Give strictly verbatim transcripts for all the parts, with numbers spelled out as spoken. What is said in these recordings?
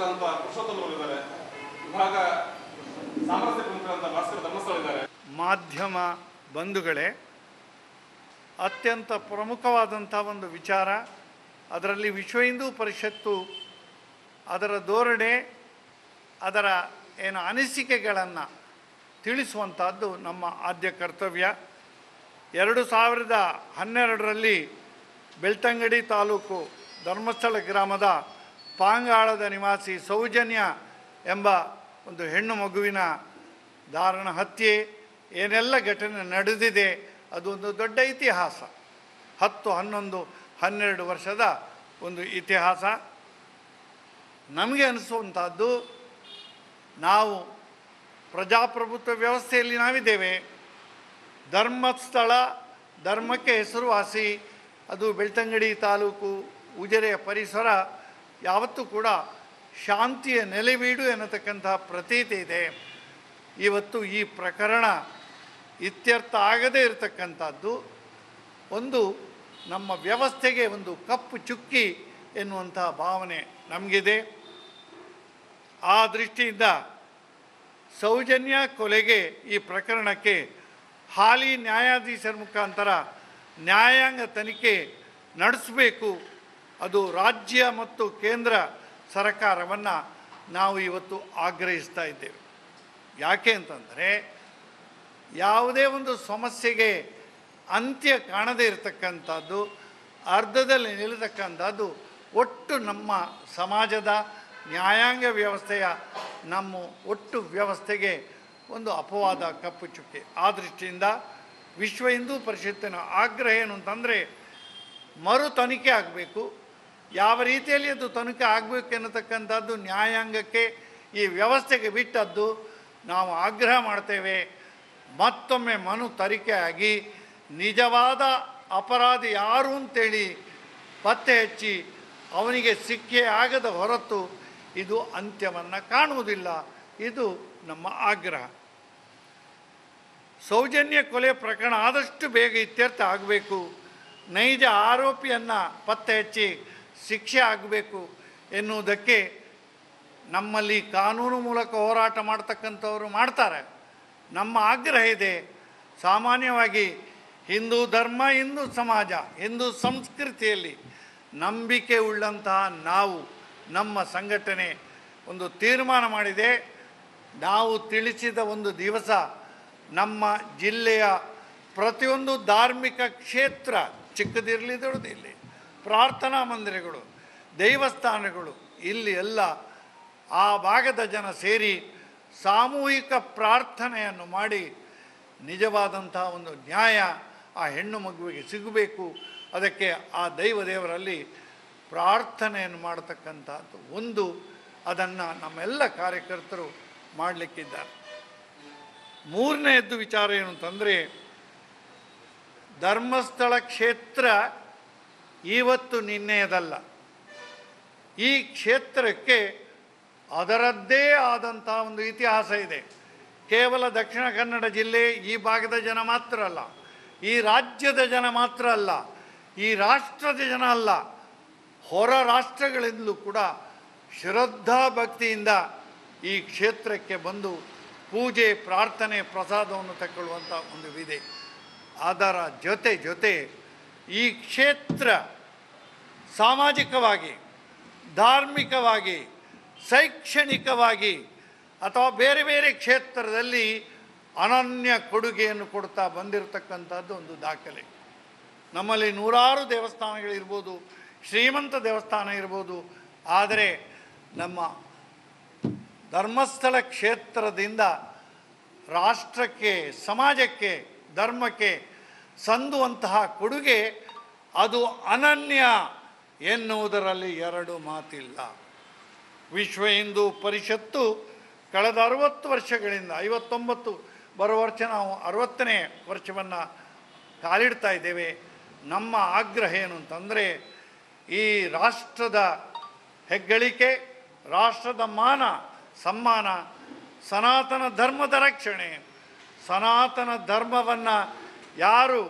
ನಿರ್ದೇಶಕರಾದಂಥ ಪುರುಷೋತ್ತಮ ಅವರು ಇದ್ದಾರೆ, ವಿಭಾಗ ಸಾಮರಸ್ಯ ಪ್ರಮುಖರಾದಂಥ ಭಾಸ್ಕರ ಧರ್ಮಸ್ಥಳ ಇದ್ದಾರೆ. ಮಾಧ್ಯಮ ಬಂಧುಗಳೇ, ಅತ್ಯಂತ ಪ್ರಮುಖವಾದಂಥ ಒಂದು ವಿಚಾರ, ಅದರಲ್ಲಿ ವಿಶ್ವ ಹಿಂದೂ ಪರಿಷತ್ತು ಅದರ ಧೋರಣೆ, ಅದರ ಏನು ಅನಿಸಿಕೆಗಳನ್ನು ತಿಳಿಸುವಂಥದ್ದು ನಮ್ಮ ಆದ್ಯ ಕರ್ತವ್ಯ. ಎರಡು ಸಾವಿರದ ಹನ್ನೆರಡರಲ್ಲಿ ಬೆಳ್ತಂಗಡಿ ತಾಲೂಕು ಧರ್ಮಸ್ಥಳ ಗ್ರಾಮದ ಪಾಂಗಾಳದ ನಿವಾಸಿ ಸೌಜನ್ಯ ಎಂಬ ಒಂದು ಹೆಣ್ಣು ಮಗುವಿನ ದಾರುಣ ಹತ್ಯೆ, ಏನೆಲ್ಲ ಘಟನೆ ನಡೆದಿದೆ, ಅದು ಒಂದು ದೊಡ್ಡ ಇತಿಹಾಸ. ಹತ್ತು ಹನ್ನೊಂದು ಹನ್ನೆರಡು ವರ್ಷದ ಒಂದು ಇತಿಹಾಸ. ನಮಗೆ ಅನಿಸುವಂಥದ್ದು, ನಾವು ಪ್ರಜಾಪ್ರಭುತ್ವ ವ್ಯವಸ್ಥೆಯಲ್ಲಿ ನಾವಿದ್ದೇವೆ. ಧರ್ಮಸ್ಥಳ ಧರ್ಮಕ್ಕೆ ಹೆಸರುವಾಸಿ, ಅದು ಬೆಳ್ತಂಗಡಿ ತಾಲೂಕು ಉಜಿರೆಯ ಪರಿಸರ ಯಾವತ್ತೂ ಕೂಡ ಶಾಂತಿಯ ನೆಲೆವೀಡು ಎನ್ನತಕ್ಕಂಥ ಪ್ರತೀತಿ ಇದೆ. ಇವತ್ತು ಈ ಪ್ರಕರಣ ಇತ್ಯರ್ಥ ಆಗದೇ ಇರತಕ್ಕಂಥದ್ದು ಒಂದು ನಮ್ಮ ವ್ಯವಸ್ಥೆಗೆ ಒಂದು ಕಪ್ಪು ಚುಕ್ಕಿ ಎನ್ನುವಂಥ ಭಾವನೆ ನಮಗಿದೆ. ಆ ದೃಷ್ಟಿಯಿಂದ ಸೌಜನ್ಯ ಕೊಲೆಗೆ ಈ ಪ್ರಕರಣಕ್ಕೆ ಹಾಲಿ ನ್ಯಾಯಾಧೀಶರ ಮುಖಾಂತರ ನ್ಯಾಯಾಂಗ ತನಿಖೆ ನಡೆಸಬೇಕು. ಅದು ರಾಜ್ಯ ಮತ್ತು ಕೇಂದ್ರ ಸರ್ಕಾರವನ್ನು ನಾವು ಇವತ್ತು ಆಗ್ರಹಿಸ್ತಾ ಇದ್ದೇವೆ. ಯಾಕೆ ಅಂತಂದರೆ, ಯಾವುದೇ ಒಂದು ಸಮಸ್ಯೆಗೆ ಅಂತ್ಯ ಕಾಣದೇ ಇರತಕ್ಕಂಥದ್ದು, ಅರ್ಧದಲ್ಲಿ ನಿಲ್ಲತಕ್ಕಂಥದ್ದು ಒಟ್ಟು ನಮ್ಮ ಸಮಾಜದ ನ್ಯಾಯಾಂಗ ವ್ಯವಸ್ಥೆಯ ನಮ್ಮ ಒಟ್ಟು ವ್ಯವಸ್ಥೆಗೆ ಒಂದು ಅಪವಾದ, ಕಪ್ಪು ಚುಕ್ಕೆ. ಆ ದೃಷ್ಟಿಯಿಂದ ವಿಶ್ವ ಹಿಂದೂ ಪರಿಷತ್ತಿನ ಆಗ್ರಹ ಏನು ಅಂತಂದರೆ, ಮರು ತನಿಖೆ ಆಗಬೇಕು. ಯಾವ ರೀತಿಯಲ್ಲಿ ಅದು ತನಿಖೆ ಆಗಬೇಕು ಎನ್ನತಕ್ಕಂಥದ್ದು ನ್ಯಾಯಾಂಗಕ್ಕೆ, ಈ ವ್ಯವಸ್ಥೆಗೆ ಬಿಟ್ಟದ್ದು. ನಾವು ಆಗ್ರಹ ಮಾಡ್ತೇವೆ, ಮತ್ತೊಮ್ಮೆ ಮನು ತನಿಖೆ ಆಗಿ ನಿಜವಾದ ಅಪರಾಧಿ ಯಾರು ಅಂತೇಳಿ ಪತ್ತೆ ಹಚ್ಚಿ ಅವನಿಗೆ ಶಿಕ್ಷೆ ಆಗದ ಹೊರತು ಇದು ಅಂತ್ಯವನ್ನು ಕಾಣುವುದಿಲ್ಲ. ಇದು ನಮ್ಮ ಆಗ್ರಹ. ಸೌಜನ್ಯ ಕೊಲೆ ಪ್ರಕರಣ ಆದಷ್ಟು ಬೇಗ ಇತ್ಯರ್ಥ ಆಗಬೇಕು. ನೈಜ ಆರೋಪಿಯನ್ನು ಪತ್ತೆ ಹಚ್ಚಿ ಶಿಕ್ಷೆ ಆಗಬೇಕು ಎನ್ನುವುದಕ್ಕೆ ನಮ್ಮಲ್ಲಿ ಕಾನೂನು ಮೂಲಕ ಹೋರಾಟ ಮಾಡ್ತಕ್ಕಂಥವರು ಮಾಡ್ತಾರೆ. ನಮ್ಮ ಆಗ್ರಹ ಇದೆ. ಸಾಮಾನ್ಯವಾಗಿ ಹಿಂದೂ ಧರ್ಮ, ಹಿಂದೂ ಸಮಾಜ, ಹಿಂದೂ ಸಂಸ್ಕೃತಿಯಲ್ಲಿ ನಂಬಿಕೆ ಉಳ್ಳಂತಹ ನಾವು, ನಮ್ಮ ಸಂಘಟನೆ ಒಂದು ತೀರ್ಮಾನ ಮಾಡಿದೆ. ನಾವು ತಿಳಿಸಿದ ಒಂದು ದಿವಸ ನಮ್ಮ ಜಿಲ್ಲೆಯ ಪ್ರತಿಯೊಂದು ಧಾರ್ಮಿಕ ಕ್ಷೇತ್ರ, ಚಿಕ್ಕದಿರಲಿ ದೊಡ್ಡದಿರಲಿ, ಪ್ರಾರ್ಥನಾ ಮಂದಿರಗಳು, ದೇವಸ್ಥಾನಗಳು, ಇಲ್ಲಿ ಎಲ್ಲ ಆ ಭಾಗದ ಜನ ಸೇರಿ ಸಾಮೂಹಿಕ ಪ್ರಾರ್ಥನೆಯನ್ನು ಮಾಡಿ ನಿಜವಾದಂಥ ಒಂದು ನ್ಯಾಯ ಆ ಹೆಣ್ಣು ಮಗುವಿಗೆ ಸಿಗಬೇಕು. ಅದಕ್ಕೆ ಆ ದೈವ ದೇವರಲ್ಲಿ ಪ್ರಾರ್ಥನೆಯನ್ನು ಮಾಡತಕ್ಕಂಥದ್ದು ಒಂದು, ಅದನ್ನು ನಮ್ಮೆಲ್ಲ ಕಾರ್ಯಕರ್ತರು ಮಾಡಲಿಕ್ಕಿದ್ದಾರೆ. ಮೂರನೆಯದ್ದು ವಿಚಾರ ಏನು ಅಂತಂದರೆ, ಧರ್ಮಸ್ಥಳ ಕ್ಷೇತ್ರ ಇವತ್ತು ನಿನ್ನೆಯದಲ್ಲ. ಈ ಕ್ಷೇತ್ರಕ್ಕೆ ಅದರದ್ದೇ ಆದಂಥ ಒಂದು ಇತಿಹಾಸ ಇದೆ. ಕೇವಲ ದಕ್ಷಿಣ ಕನ್ನಡ ಜಿಲ್ಲೆ, ಈ ಭಾಗದ ಜನ ಮಾತ್ರ ಅಲ್ಲ, ಈ ರಾಜ್ಯದ ಜನ ಮಾತ್ರ ಅಲ್ಲ, ಈ ರಾಷ್ಟ್ರದ ಜನ ಅಲ್ಲ, ಹೊರ ರಾಷ್ಟ್ರಗಳಿಂದಲೂ ಕೂಡ ಶ್ರದ್ಧಾ ಭಕ್ತಿಯಿಂದ ಈ ಕ್ಷೇತ್ರಕ್ಕೆ ಬಂದು ಪೂಜೆ, ಪ್ರಾರ್ಥನೆ, ಪ್ರಸಾದವನ್ನು ತಗೊಳ್ಳುವಂಥ ಒಂದು ವಿಧಿ. ಅದರ ಜೊತೆ ಜೊತೆ ಈ ಕ್ಷೇತ್ರ ಸಾಮಾಜಿಕವಾಗಿ, ಧಾರ್ಮಿಕವಾಗಿ, ಶೈಕ್ಷಣಿಕವಾಗಿ ಅಥವಾ ಬೇರೆ ಬೇರೆ ಕ್ಷೇತ್ರದಲ್ಲಿ ಅನನ್ಯ ಕೊಡುಗೆಯನ್ನು ಕೊಡ್ತಾ ಬಂದಿರತಕ್ಕಂಥದ್ದು ಒಂದು ದಾಖಲೆ. ನಮ್ಮಲ್ಲಿ ನೂರಾರು ದೇವಸ್ಥಾನಗಳಿರ್ಬೋದು, ಶ್ರೀಮಂತ ದೇವಸ್ಥಾನ ಇರ್ಬೋದು, ಆದರೆ ನಮ್ಮ ಧರ್ಮಸ್ಥಳ ಕ್ಷೇತ್ರದಿಂದ ರಾಷ್ಟ್ರಕ್ಕೆ, ಸಮಾಜಕ್ಕೆ, ಧರ್ಮಕ್ಕೆ ಸಂದುವಂತಹ ಕೊಡುಗೆ ಅದು ಅನನ್ಯ ಎನ್ನುವುದರಲ್ಲಿ ಎರಡು ಮಾತಿಲ್ಲ. ವಿಶ್ವ ಹಿಂದೂ ಪರಿಷತ್ತು ಕಳೆದ ಅರುವತ್ತು ವರ್ಷಗಳಿಂದ, ಐವತ್ತೊಂಬತ್ತು ಬರೋ ವರ್ಷ ನಾವು ಅರವತ್ತನೇ ವರ್ಷವನ್ನು ಕಾಲಿಡ್ತಾ ಇದ್ದೇವೆ. ನಮ್ಮ ಆಗ್ರಹ ಏನು ಅಂತಂದರೆ, ಈ ರಾಷ್ಟ್ರದ ಹೆಗ್ಗಳಿಕೆ, ರಾಷ್ಟ್ರದ ಮಾನ ಸಮ್ಮಾನ, ಸನಾತನ ಧರ್ಮದ ರಕ್ಷಣೆ, ಸನಾತನ ಧರ್ಮವನ್ನು ಯಾರು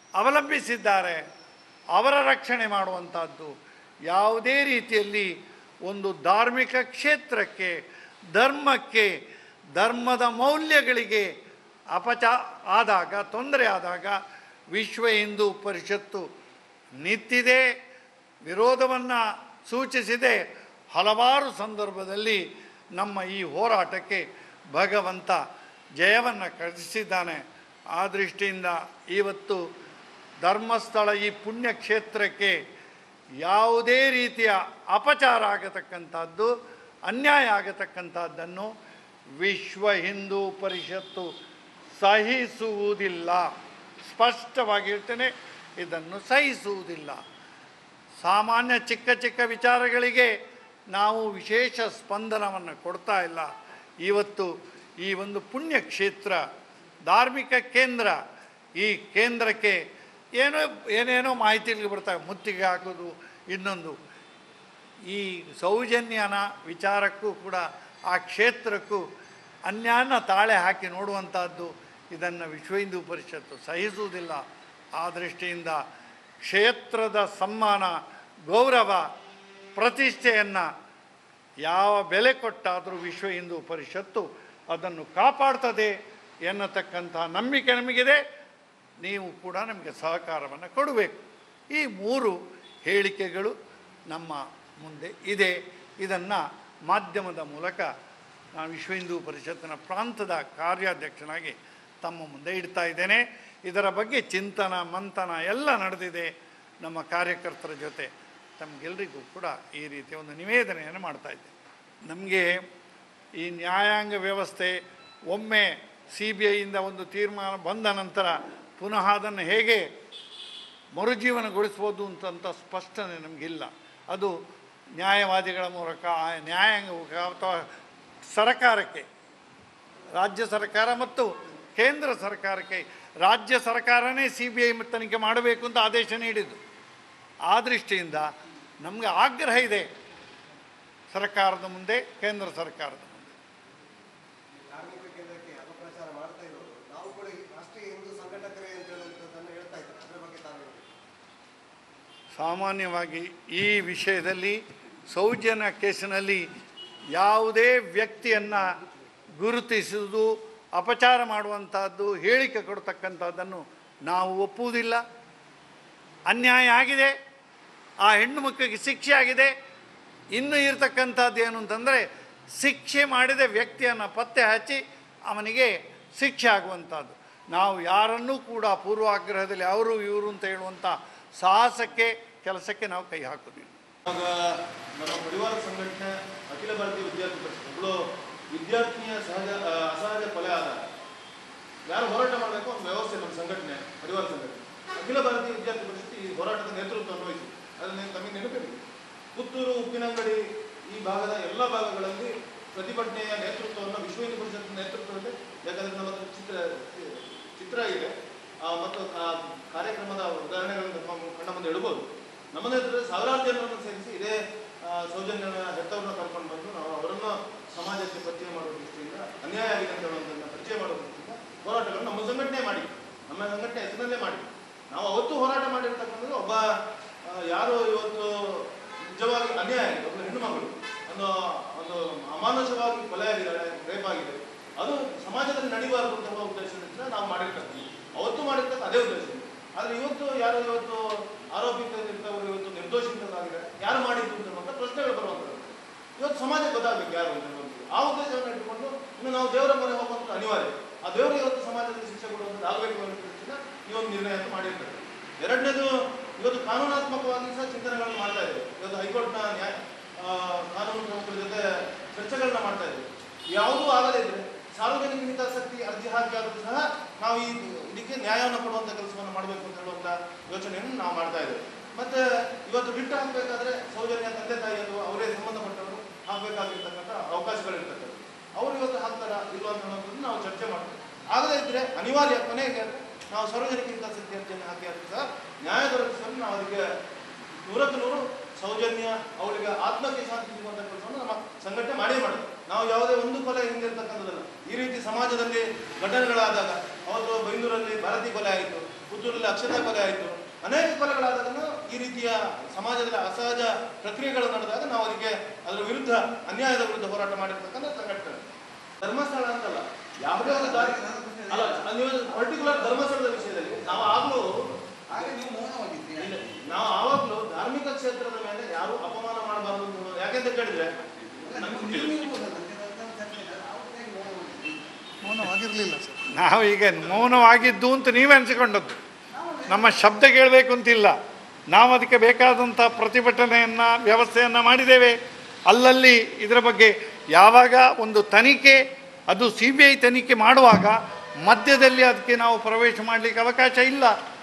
ಅವಲಂಬಿಸಿದ್ದಾರೆ ಅವರ ರಕ್ಷಣೆ ಮಾಡುವಂಥದ್ದು. ಯಾವುದೇ ರೀತಿಯಲ್ಲಿ ಒಂದು ಧಾರ್ಮಿಕ ಕ್ಷೇತ್ರಕ್ಕೆ, ಧರ್ಮಕ್ಕೆ, ಧರ್ಮದ ಮೌಲ್ಯಗಳಿಗೆ ಅಪಚ ಆದಾಗ, ತೊಂದರೆ ಆದಾಗ ವಿಶ್ವ ಹಿಂದೂ ಪರಿಷತ್ತು ನಿಂತಿದೆ, ವಿರೋಧವನ್ನು ಸೂಚಿಸಿದೆ. ಹಲವಾರು ಸಂದರ್ಭದಲ್ಲಿ ನಮ್ಮ ಈ ಹೋರಾಟಕ್ಕೆ ಭಗವಂತ ಜಯವನ್ನು ಕಲಿಸಿದ್ದಾನೆ. ಆ ದೃಷ್ಟಿಯಿಂದ ಇವತ್ತು ಧರ್ಮಸ್ಥಳ ಈ ಪುಣ್ಯಕ್ಷೇತ್ರಕ್ಕೆ ಯಾವುದೇ ರೀತಿಯ ಅಪಚಾರ ಆಗತಕ್ಕಂಥದ್ದು, ಅನ್ಯಾಯ ಆಗತಕ್ಕಂಥದ್ದನ್ನು ವಿಶ್ವ ಹಿಂದೂ ಪರಿಷತ್ತು ಸಹಿಸುವುದಿಲ್ಲ. ಸ್ಪಷ್ಟವಾಗಿ ಹೇಳ್ತೇನೆ, ಇದನ್ನು ಸಹಿಸುವುದಿಲ್ಲ. ಸಾಮಾನ್ಯ ಚಿಕ್ಕ ಚಿಕ್ಕ ವಿಚಾರಗಳಿಗೆ ನಾವು ವಿಶೇಷ ಸ್ಪಂದನವನ್ನು ಕೊಡ್ತಾ ಇಲ್ಲ. ಇವತ್ತು ಈ ಒಂದು ಪುಣ್ಯಕ್ಷೇತ್ರ, ಧಾರ್ಮಿಕ ಕೇಂದ್ರ, ಈ ಕೇಂದ್ರಕ್ಕೆ ಏನೋ ಏನೇನೋ ಮಾಹಿತಿಗಳು ಬರ್ತವೆ, ಮುತ್ತಿಗೆ ಹಾಕೋದು, ಇನ್ನೊಂದು. ಈ ಸೌಜನ್ಯನ ವಿಚಾರಕ್ಕೂ ಕೂಡ ಆ ಕ್ಷೇತ್ರಕ್ಕೂ ಅನ್ಯಾಯನ ತಾಳೆ ಹಾಕಿ ನೋಡುವಂಥದ್ದು, ಇದನ್ನು ವಿಶ್ವ ಹಿಂದೂ ಪರಿಷತ್ತು ಸಹಿಸುವುದಿಲ್ಲ. ಆ ದೃಷ್ಟಿಯಿಂದ ಕ್ಷೇತ್ರದ ಸನ್ಮಾನ, ಗೌರವ, ಪ್ರತಿಷ್ಠೆಯನ್ನು ಯಾವ ಬೆಲೆ ಕೊಟ್ಟಾದರೂ ವಿಶ್ವ ಹಿಂದೂ ಪರಿಷತ್ತು ಅದನ್ನು ಕಾಪಾಡ್ತದೆ ಎನ್ನತಕ್ಕಂಥ ನಂಬಿಕೆ ನಮಗಿದೆ. ನೀವು ಕೂಡ ನಮಗೆ ಸಹಕಾರವನ್ನು ಕೊಡಬೇಕು. ಈ ಮೂರು ಹೇಳಿಕೆಗಳು ನಮ್ಮ ಮುಂದೆ ಇದೆ. ಇದನ್ನು ಮಾಧ್ಯಮದ ಮೂಲಕ ನಾನು ವಿಶ್ವ ಹಿಂದೂ ಪರಿಷತ್ತಿನ ಪ್ರಾಂತದ ಕಾರ್ಯಾಧ್ಯಕ್ಷನಾಗಿ ತಮ್ಮ ಮುಂದೆ ಇಡ್ತಾ ಇದ್ದೇನೆ. ಇದರ ಬಗ್ಗೆ ಚಿಂತನ ಮಂಥನ ಎಲ್ಲ ನಡೆದಿದೆ ನಮ್ಮ ಕಾರ್ಯಕರ್ತರ ಜೊತೆ. ತಮಗೆಲ್ಲರಿಗೂ ಕೂಡ ಈ ರೀತಿಯ ಒಂದು ನಿವೇದನೆಯನ್ನು ಮಾಡ್ತಾಯಿದ್ದೆ. ನಮಗೆ ಈ ನ್ಯಾಯಾಂಗ ವ್ಯವಸ್ಥೆ ಒಮ್ಮೆ ಸಿ ಬಿ ಐಯಿಂದ ಒಂದು ತೀರ್ಮಾನ ಬಂದ ನಂತರ ಪುನಃ ಅದನ್ನು ಹೇಗೆ ಮರುಜೀವನಗೊಳಿಸ್ಬೋದು ಅಂತಂತ ಸ್ಪಷ್ಟನೆ ನಮಗಿಲ್ಲ. ಅದು ನ್ಯಾಯವಾದಿಗಳ ಮೂಲಕ, ನ್ಯಾಯಾಂಗ ಅಥವಾ ಸರ್ಕಾರಕ್ಕೆ, ರಾಜ್ಯ ಸರ್ಕಾರ ಮತ್ತು ಕೇಂದ್ರ ಸರ್ಕಾರಕ್ಕೆ, ರಾಜ್ಯ ಸರ್ಕಾರನೇ ಸಿ ಬಿ ಐ ತನಿಖೆ ಮಾಡಬೇಕು ಅಂತ ಆದೇಶ ನೀಡಿದ್ದು. ಆ ದೃಷ್ಟಿಯಿಂದ ನಮಗೆ ಆಗ್ರಹ ಇದೆ ಸರ್ಕಾರದ ಮುಂದೆ, ಕೇಂದ್ರ ಸರ್ಕಾರದ ಮುಂದೆ. ಸಾಮಾನ್ಯವಾಗಿ ಈ ವಿಷಯದಲ್ಲಿ ಸೌಜನ್ಯ ಕೇಸಿನಲ್ಲಿ ಯಾವುದೇ ವ್ಯಕ್ತಿಯನ್ನು ಗುರುತಿಸುವುದು, ಅಪಚಾರ ಮಾಡುವಂಥದ್ದು, ಹೇಳಿಕೆ ಕೊಡ್ತಕ್ಕಂಥದ್ದನ್ನು ನಾವು ಒಪ್ಪುವುದಿಲ್ಲ. ಅನ್ಯಾಯ ಆಗಿದೆ, ಆ ಹೆಣ್ಣು ಮಕ್ಕಳಿಗೆ ಶಿಕ್ಷೆ ಆಗಿದೆ. ಇನ್ನೂ ಇರತಕ್ಕಂಥದ್ದು ಏನು ಅಂತಂದರೆ, ಶಿಕ್ಷೆ ಮಾಡಿದ ವ್ಯಕ್ತಿಯನ್ನು ಪತ್ತೆ ಹಚ್ಚಿ ಅವನಿಗೆ ಶಿಕ್ಷೆ ಆಗುವಂಥದ್ದು. ನಾವು ಯಾರನ್ನೂ ಕೂಡ ಪೂರ್ವಾಗ್ರಹದಲ್ಲಿ ಅವರು ಇವರು ಅಂತ ಹೇಳುವಂಥ ಸಾಹಸಕ್ಕೆ, ಕೆಲಸಕ್ಕೆ ನಾವು ಕೈ ಹಾಕೋದಿಲ್ಲ. ಆಗ ನಮ್ಮ ಪರಿವಾರ ಸಂಘಟನೆ ಅಖಿಲ ಭಾರತೀಯ ವಿದ್ಯಾರ್ಥಿ ಪರಿಷತ್ ಒಬ್ಬಳು ವಿದ್ಯಾರ್ಥಿನಿಯ ಸಹಜ ಅಸಹಜ ಕೊಲೆ ಆದಾಗ ಯಾರು ಹೋರಾಟ ಮಾಡಬೇಕು ಒಂದು ವ್ಯವಸ್ಥೆ ನಮ್ಮ ಸಂಘಟನೆ, ಪರಿವಾರ ಸಂಘಟನೆ, ಅಖಿಲ ಭಾರತೀಯ ವಿದ್ಯಾರ್ಥಿ ಪರಿಷತ್ ಈ ಹೋರಾಟದ ನೇತೃತ್ವವನ್ನು ವಹಿಸಿ. ಅದನ್ನು ತಮಗೆ ನೆನಪಿದೆ, ಪುತ್ತೂರು, ಉಪ್ಪಿನಂಗಡಿ ಈ ಭಾಗದ ಎಲ್ಲ ಭಾಗಗಳಲ್ಲಿ ಪ್ರತಿಭಟನೆಯ ನೇತೃತ್ವವನ್ನು ವಿಶ್ವ ಹಿಂದೂ ಪರಿಷತ್ ನೇತೃತ್ವದಲ್ಲಿ, ಯಾಕಂದರೆ ನಮ್ಮ ಚಿತ್ರ ಚಿತ್ರ ಇದೆ ಮತ್ತು ಆ ಕಾರ್ಯಕ್ರಮದ ಉದಾಹರಣೆಗಳನ್ನು ನಮ್ಮ ಕಣ್ಣ ಮುಂದೆ ಇಡಬಹುದು. ನಮ್ಮ ನೇತೃತ್ವದಲ್ಲಿ ಸಾವಿರಾರು ಜನರನ್ನು ಸೇರಿಸಿ ಇದೇ ಸೌಜನ್ಯನ ಹೆತ್ತವ್ರನ್ನ ಕರ್ಕೊಂಡು ಬಂದು ನಾವು ಅವರನ್ನು ಸಮಾಜಕ್ಕೆ ಪರಿಚಯ ಮಾಡುವ ದೃಷ್ಟಿಯಿಂದ, ಅನ್ಯಾಯ ಆಗಿದೆ ಅಂತ ಹೇಳುವಂಥದ್ದನ್ನು ಪರಿಚಯ ಮಾಡುವ ದೃಷ್ಟಿಯಿಂದ ಹೋರಾಟಗಳನ್ನು ನಮ್ಮ ಸಂಘಟನೆ ಮಾಡಿ, ನಮ್ಮ ಸಂಘಟನೆ ಹೆಸರಲ್ಲೇ ಮಾಡಿ ನಾವು ಅವತ್ತು ಹೋರಾಟ ಮಾಡಿರ್ತಕ್ಕಂಥದ್ದು. ಒಬ್ಬ ಯಾರು ಇವತ್ತು ನಿಜವಾಗಿ ಅನ್ಯಾಯ ಆಗಿದೆ, ಒಬ್ಬ ಹೆಣ್ಣು ಮಗಳು ಒಂದು ಒಂದು ಅಮಾನುಷವಾಗಿ ಕೊಲೆ ಆಗಿದ್ದಾಳೆ, ರೇಪ್ ಆಗಿದೆ, ಅದು ಸಮಾಜದಲ್ಲಿ ನಡೆಯಬಾರದು ಅಂತ ಹೇಳುವ ಉದ್ದೇಶದಿಂದ ನಾವು ಮಾಡಿರ್ತಕ್ಕಂಥ, ಅವತ್ತು ಮಾಡಿರ್ತಕ್ಕ ಅದೇ ಉದ್ದೇಶ. ಆದರೆ ಇವತ್ತು ಯಾರು ಇವತ್ತು ಆರೋಪಿತರಿರ್ತವರು ಇವತ್ತು ನಿರ್ದೋಷಿತರಾಗಿದ್ದಾರೆ, ಯಾರು ಮಾಡಿದ್ದು ಅಂತ ಪ್ರಶ್ನೆಗಳು ಬರುವಂಥದ್ದು. ಇವತ್ತು ಸಮಾಜಕ್ಕೆ ಗೊತ್ತಾಗಬೇಕು ಯಾರು ಅಂತ ಹೇಳುವಂಥದ್ದು. ಆ ಉದ್ದೇಶವನ್ನು ಇಟ್ಟುಕೊಂಡು ಇನ್ನು ನಾವು ದೇವರ ಮನೆ ಹೋಗುವಂಥದ್ದು ಅನಿವಾರ್ಯ. ಆ ದೇವರು ಇವತ್ತು ಸಮಾಜದಲ್ಲಿ ಶಿಕ್ಷೆ ಕೊಡುವಂಥದ್ದು ಆಗಬೇಕು ಅನ್ನೋ ದೃಷ್ಟಿಯಿಂದ ಈ ಒಂದು ನಿರ್ಣಯವನ್ನು ಮಾಡಿರ್ತಾರೆ. ಎರಡನೇದು, ಇವತ್ತು ಕಾನೂನಾತ್ಮಕವಾಗಿ ಸಹ ಚಿಂತನೆಗಳನ್ನು ಮಾಡ್ತಾ ಇದ್ದೇವೆ. ಇವತ್ತು ಹೈಕೋರ್ಟ್ನ ನ್ಯಾಯ ಕಾನೂನು ಪ್ರಮುಖರ ಜೊತೆ ಚರ್ಚೆಗಳನ್ನ ಮಾಡ್ತಾ ಇದ್ದೇವೆ. ಯಾವುದೂ ಆಗದೇ ಇದ್ರೆ ಸಾರ್ವಜನಿಕ ಹಿತಾಸಕ್ತಿ ಅರ್ಜಿ ಹಾಕಿ ಆದರೂ ಸಹ ನಾವು ಈ ಇದಕ್ಕೆ ನ್ಯಾಯವನ್ನು ಕೊಡುವಂಥ ಕೆಲಸವನ್ನು ಮಾಡಬೇಕು ಅಂತ ಹೇಳುವಂಥ ಯೋಚನೆಯನ್ನು ನಾವು ಮಾಡ್ತಾ ಇದ್ದೇವೆ. ಮತ್ತೆ ಇವತ್ತು ಬಿಟ್ಟು ಹಾಕಬೇಕಾದ್ರೆ ಸೌಜನ್ಯ ತಂದೆ ತಾಯಿ ಅಥವಾ ಅವರೇ ಸಂಬಂಧಪಟ್ಟವರು ಹಾಕಬೇಕಾಗಿರ್ತಕ್ಕಂಥ ಅವಕಾಶಗಳಿರ್ತಕ್ಕಂಥ, ಅವರು ಇವತ್ತು ಹಾಕ್ತಾರ ಇಲ್ವಾ ಅಂತ ಹೇಳೋದನ್ನು ನಾವು ಚರ್ಚೆ ಮಾಡ್ತೇವೆ. ಆಗದೇ ಇದ್ರೆ ಅನಿವಾರ್ಯ ಕೊನೆಗೆ ನಾವು ಸಾರ್ವಜನಿಕ ಹಿತಾಸಕ್ತಿ ಅರ್ಜಿಯನ್ನು ಹಾಕಿ ಆದರೂ ಸಹ ನ್ಯಾಯ ದೊರಕಿಸಲು ನಾವು ಅದಕ್ಕೆ ನೂರಕ್ಕೆ ನೂರು ಸೌಜನ್ಯ ಅವಳಿಗೆ ಆತ್ಮಕ್ಕೆ ಶಾಂತಿ ಸಿಗುವಂಥ ಕೆಲಸವನ್ನು ನಮ್ಮ ಸಂಘಟನೆ ಮಾಡೇ ಮಾಡೋದು. ನಾವು ಯಾವುದೇ ಒಂದು ಕೊಲೆ ಹಿಂದಿರ್ತಕ್ಕಂಥದ್ದಲ್ಲ. ಈ ರೀತಿ ಸಮಾಜದಲ್ಲಿ ಘಟನೆಗಳಾದಾಗ, ಅವತ್ತು ಬೈಂದೂರಲ್ಲಿ ಭಾರತಿ ಕೊಲೆ ಆಯಿತು, ಪುತ್ತೂರಲ್ಲಿ ಅಕ್ಷತಾ ಕೊಲೆ ಆಯಿತು, ಅನೇಕ ಕೊಲೆಗಳಾದಾಗ ಈ ರೀತಿಯ ಸಮಾಜದಲ್ಲಿ ಅಸಹಜ ಪ್ರಕ್ರಿಯೆಗಳು ನಡೆದಾಗ ನಾವು ಅದಕ್ಕೆ ಅದರ ವಿರುದ್ಧ ಅನ್ಯಾಯದ ವಿರುದ್ಧ ಹೋರಾಟ ಮಾಡಿರ್ತಕ್ಕಂಥ ಸಂಘಟನೆ. ಧರ್ಮಸ್ಥಳ ಅಂತಲ್ಲ, ಯಾವುದೇ ಒಂದು ದಾರಿ ಅಲ್ಲ, ನೀವು ಪರ್ಟಿಕ್ಯುಲರ್ ಧರ್ಮಸ್ಥಳದ ವಿಷಯದಲ್ಲಿ ನಾವು ಆಗ್ಲೂ ನಾವು ಆವಾಗಲೂ ಧಾರ್ಮಿಕ ಕ್ಷೇತ್ರದ ಮೇಲೆ ಯಾರು ಅಪಮಾನ ಮಾಡಬಾರದು. ಯಾಕೆಂತ ಕೇಳಿದ್ರೆ ಮೌನವಾಗಿರಲಿಲ್ಲ ಸರ್. ನಾವು ಈಗ ಮೌನವಾಗಿದ್ದು ಅಂತ ನೀವೇ ಅನಿಸಿಕೊಂಡದ್ದು. ನಮ್ಮ ಶಬ್ದ ಕೇಳಬೇಕು ಅಂತಿಲ್ಲ. ನಾವು ಅದಕ್ಕೆ ಬೇಕಾದಂಥ ಪ್ರತಿಭಟನೆಯನ್ನು ವ್ಯವಸ್ಥೆಯನ್ನು ಮಾಡಿದ್ದೇವೆ. ಅಲ್ಲಲ್ಲಿ ಇದರ ಬಗ್ಗೆ ಯಾವಾಗ ಒಂದು ತನಿಖೆ, ಅದು ಸಿ ಬಿ ಐ ತನಿಖೆ ಮಾಡುವಾಗ ಮಧ್ಯದಲ್ಲಿ ಅದಕ್ಕೆ ನಾವು ಪ್ರವೇಶ ಮಾಡಲಿಕ್ಕೆ ಅವಕಾಶ ಇಲ್ಲ.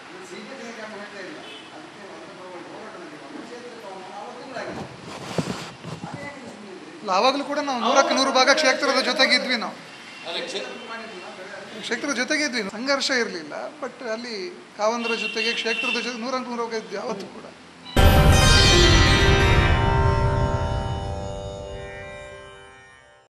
ಆವಾಗಲೂ ಕೂಡ ನಾವು ನೂರಕ್ಕೆ ನೂರು ಭಾಗ ಕ್ಷೇತ್ರದ ಜೊತೆಗಿದ್ವಿ. ನಾವು ಕ್ಷೇತ್ರದ ಜೊತೆಗಿದ್ವಿ, ಸಂಘರ್ಷ ಇರಲಿಲ್ಲ. ಬಟ್ ಅಲ್ಲಿ ಕಾವಂದರ ಜೊತೆಗೆ ಕ್ಷೇತ್ರದ ಜೊತೆ ನೂರಕ್ಕೆ ನೂರು ಭಾಗ ಇದ್ವಿ ಯಾವತ್ತೂ ಕೂಡ.